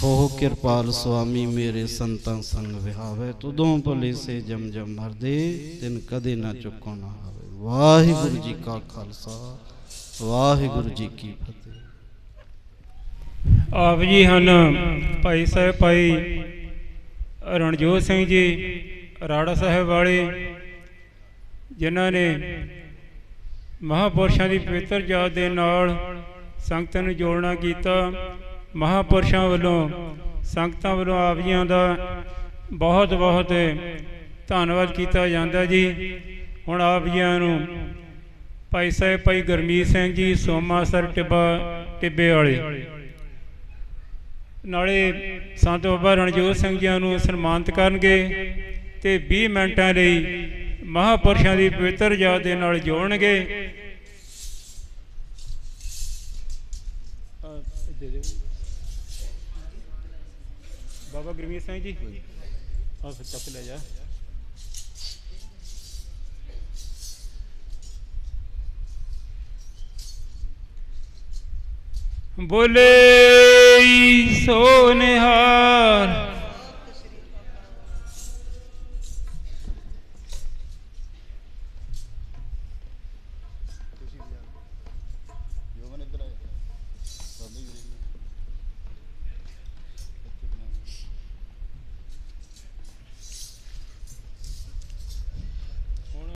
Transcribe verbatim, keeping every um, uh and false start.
ਹੋ ਕਿਰਪਾਲ ਸੁਆਮੀ ਮੇਰੇ ਸੰਤਾਂ ਸੰਗ ਵਿਹਾਵੇ, ਤੁਦੋਂ ਭਲੇ ਸੇ ਜਮ ਜਮ ਮਰਦੇ, ਤਿਨ ਕਦੇ ਨਾ ਚੁੱਕੋ ਨਾ ਆਵੇ। ਵਾਹਿਗੁਰੂ ਜੀ ਕਾ ਖਾਲਸਾ, ਵਾਹਿਗੁਰੂ ਜੀ ਕੀ ਫਤਿਹ। ਆਪ ਜੀ ਹਨ ਭਾਈ ਸਾਹਿਬ ਭਾਈ ਰਣਜੋਤ ਸਿੰਘ ਜੀ ਰਾੜਾ ਸਾਹਿਬ ਵਾਲੇ, ਜਿਨ੍ਹਾਂ ਨੇ ਮਹਾਂਪੁਰਸ਼ਾਂ ਦੀ ਪਵਿੱਤਰ ਯਾਦ ਦੇ ਨਾਲ ਸੰਗਤਾਂ ਨੂੰ ਜੋੜਨਾ ਕੀਤਾ। ਮਹਾਂਪੁਰਸ਼ਾਂ ਵੱਲੋਂ ਸੰਗਤਾਂ ਵੱਲੋਂ ਆਪ ਜੀਆਂ ਦਾ ਬਹੁਤ ਬਹੁਤ ਧੰਨਵਾਦ ਕੀਤਾ ਜਾਂਦਾ ਜੀ। ਹੁਣ ਆਪ ਜੀਆਂ ਨੂੰ ਭਾਈ ਸਾਹਿਬ ਭਾਈ ਗੁਰਮੀਤ ਸਿੰਘ ਜੀ ਸੋਮਾਸਰ ਟਿੱਬਾ ਟਿੱਬੇ ਵਾਲੇ, ਨਾਲੇ ਸੰਤ ਬਾਬਾ ਰਣਜੋਤ ਸਿੰਘ ਜੀ ਨੂੰ ਸਨਮਾਨਿਤ ਕਰਨਗੇ ਅਤੇ ਵੀਹ ਮਿੰਟਾਂ ਲਈ ਮਹਾਂਪੁਰਸ਼ਾਂ ਦੀ ਪਵਿੱਤਰ ਯਾਦ ਦੇ ਨਾਲ ਜੋੜਨਗੇ। ਬਾਬਾ ਗੁਰਮੀਤ ਸਿੰਘ ਜੀ ਆ ਫਿਰ ਚੱਕ ਲੈ ਜਾ। ਬੋਲੇ ਸੋ ਨਿਹਾਲ।